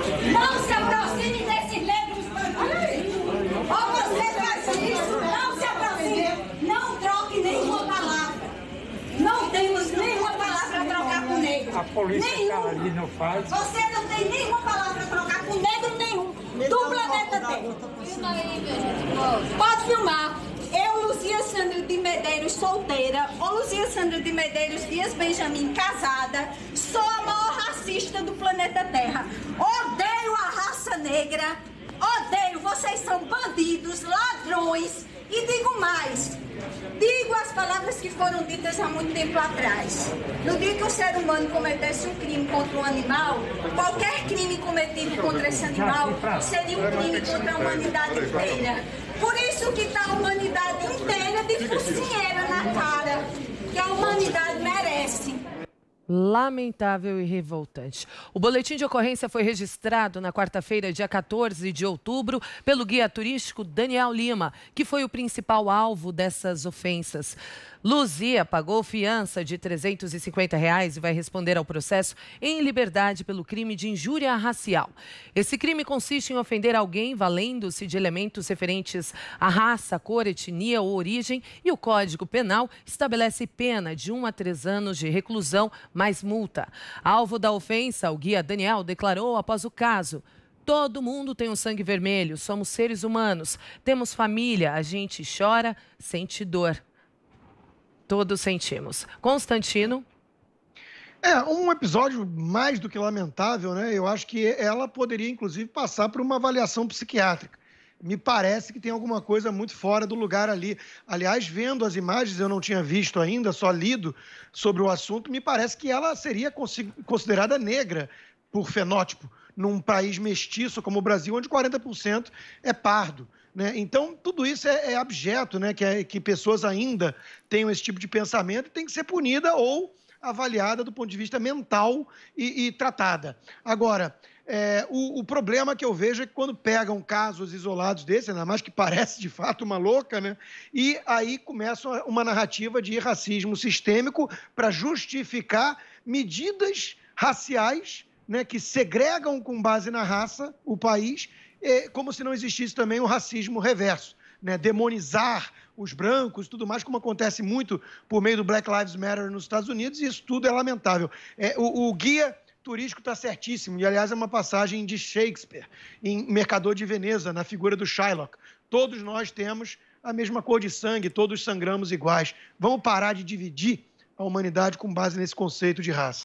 Não se aproxime desses negros bandidos. Ou você faz isso, não se aproxime. Não troque nenhuma palavra. Não temos nenhuma palavra para trocar com negro. A polícia está ali, não faz. Você não tem nenhuma palavra para trocar com negro nenhum do planeta Terra. Pode filmar. Eu, Luzia Sandra de Medeiros, solteira, ou Luzia Sandra de Medeiros Dias Benjamin, casada, sou a maior racista do planeta Terra. Odeio a raça negra, odeio, vocês são bandidos, ladrões, e digo mais, digo as palavras que foram ditas há muito tempo atrás. No dia que o ser humano cometesse um crime contra um animal, qualquer crime cometido contra esse animal seria um crime contra a humanidade inteira. Por isso que está a humanidade inteira de focinheira na cara, que a humanidade merece. Lamentável e revoltante. O boletim de ocorrência foi registrado na quarta-feira, dia 14 de outubro, pelo guia turístico Daniel Lima, que foi o principal alvo dessas ofensas. Luzia pagou fiança de R$ 350 e vai responder ao processo em liberdade pelo crime de injúria racial. Esse crime consiste em ofender alguém valendo-se de elementos referentes à raça, cor, etnia ou origem, e o Código Penal estabelece pena de 1 a 3 anos de reclusão mais multa. Alvo da ofensa, o guia Daniel declarou após o caso: todo mundo tem um sangue vermelho, somos seres humanos, temos família, a gente chora, sente dor. Todos sentimos. Constantino. Um episódio mais do que lamentável, né? Eu acho que ela poderia, inclusive, passar por uma avaliação psiquiátrica. Me parece que tem alguma coisa muito fora do lugar ali. Aliás, vendo as imagens, eu não tinha visto ainda, só lido sobre o assunto, me parece que ela seria considerada negra por fenótipo, num país mestiço como o Brasil, onde 40% é pardo. Né? Então, tudo isso é abjeto, né? Que pessoas ainda tenham esse tipo de pensamento e tem que ser punida ou avaliada do ponto de vista mental e tratada. Agora, o problema que eu vejo é que quando pegam casos isolados desses, ainda mais que parece de fato uma louca, né? E aí começa uma narrativa de racismo sistêmico para justificar medidas raciais, né, que segregam com base na raça o país, como se não existisse também o racismo reverso, né? Demonizar os brancos e tudo mais, como acontece muito por meio do Black Lives Matter nos Estados Unidos, e isso tudo é lamentável. O guia turístico está certíssimo, e aliás é uma passagem de Shakespeare, em Mercador de Veneza, na figura do Shylock. Todos nós temos a mesma cor de sangue, todos sangramos iguais. Vamos parar de dividir a humanidade com base nesse conceito de raça.